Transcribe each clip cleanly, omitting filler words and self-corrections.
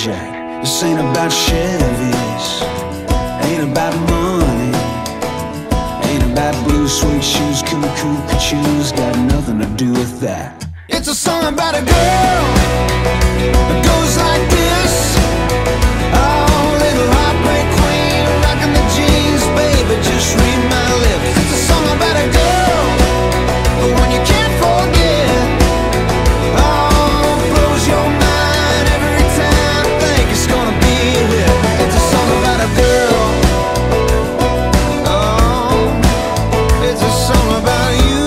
Jack. This ain't about Chevys, ain't about money, ain't about blue suede shoes, cuckoo shoes, got nothing to do with that. It's a song about a girl that goes like this. Oh, little heartbreak queen, rocking the jeans, baby, just read my lips. It's a song about a girl, the one you can't forget. Oh, blows your mind every time, think it's gonna be a hit. It's a song about a girl. Oh, it's a song about you.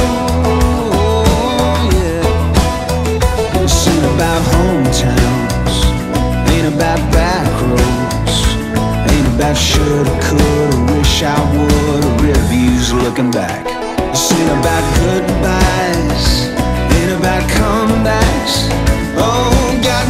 Yeah. This ain't about hometowns, ain't about back roads, ain't about shoulda, coulda, wish I woulda, reviews looking back. This ain't about goodbyes, ain't about comebacks. Oh, got